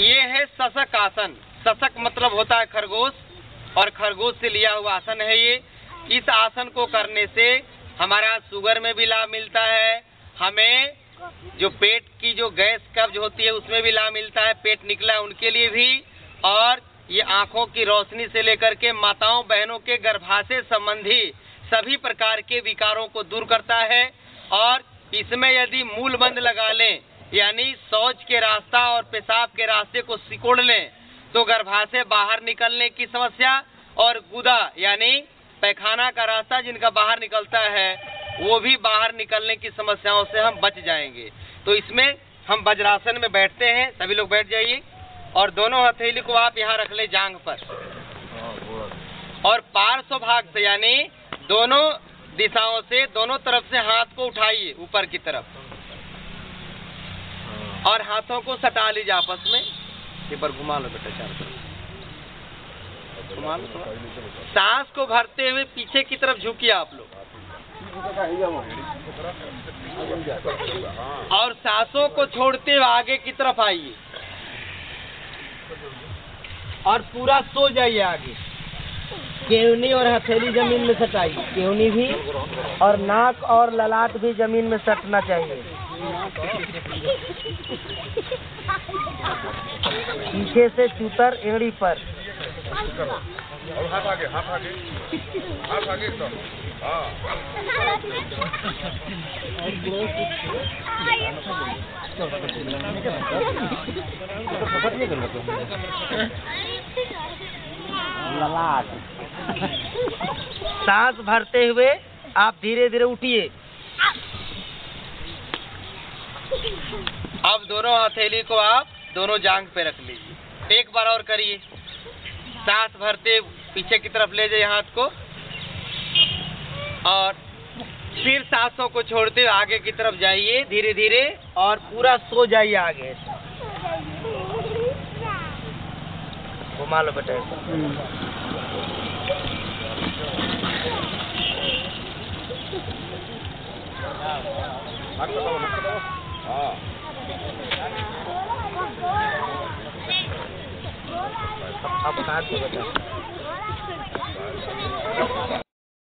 ये है सशक आसन। सशक मतलब होता है खरगोश, और खरगोश से लिया हुआ आसन है ये। इस आसन को करने से हमारा शुगर में भी लाभ मिलता है, हमें जो पेट की जो गैस कब्ज होती है उसमें भी लाभ मिलता है, पेट निकला है उनके लिए भी, और ये आंखों की रोशनी से लेकर के माताओं बहनों के गर्भाशय संबंधी सभी प्रकार के विकारों को दूर करता है। और इसमें यदि मूलबंद लगा लें, यानी शौच के रास्ता और पेशाब के रास्ते को सिकोड़ लें, तो गर्भाशय बाहर निकलने की समस्या और गुदा यानी पैखाना का रास्ता जिनका बाहर निकलता है वो भी बाहर निकलने की समस्याओं से हम बच जाएंगे। तो इसमें हम वज्रासन में बैठते हैं, सभी लोग बैठ जाइए, और दोनों हथेली को आप यहाँ रख ले जांघ पर, और पार्श्व भाग से यानी दोनों दिशाओं से दोनों तरफ से हाथ को उठाइए ऊपर की तरफ, और हाथों को सटा लीजिए आपस में। एक बार घुमा लो बेटा, चारों तरफ घुमा लो। सांस को भरते हुए पीछे की तरफ झुकिए आप लोग, और सांसों को छोड़ते हुए आगे की तरफ आइए, और पूरा सो जाइए आगे। केहनी और हथेली जमीन में सटाइए, केहनी भी, और नाक और ललाट भी जमीन में सटना चाहिए। पीछे से चूतर एड़ी पर, हाथ आगे, हाथ आगे, हाथ आगे तो ललाट। सांस भरते हुए आप धीरे धीरे उठिए। अब दोनों हथेली को आप दोनों जांघ पे रख लीजिए। एक बार और करिए। सांस भरते पीछे की तरफ ले जाइए हाथ को, और फिर सांसों को छोड़ते आगे की तरफ जाइए धीरे धीरे, और पूरा सो जाइए आगे। घुमा लो बेटा। अब काट दो बेटा।